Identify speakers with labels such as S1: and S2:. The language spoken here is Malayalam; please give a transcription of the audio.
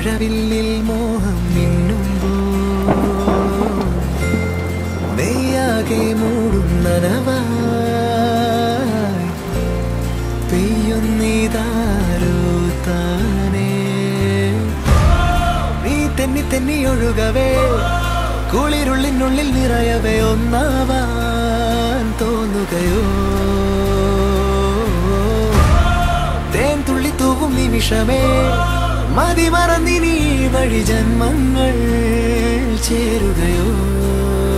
S1: മഴവില്ലിൽ മോഹം മിന്നുമ്പോൾ നെയ്യാകെ മൂടും നനവായി പെയ്യുന്നിതാരോ താനേ നീ തെന്നി തെന്നി ഒഴുകവേ കുളിരുള്ളിനുള്ളിൽ നിറയവേ ഒന്നാവാൻ തോന്നുകയോ തേൻ തുള്ളി തൂവും നിമിഷമേ മതി മറന്നിനി വഴി ജന്മങ്ങൾ ചേരുകയോ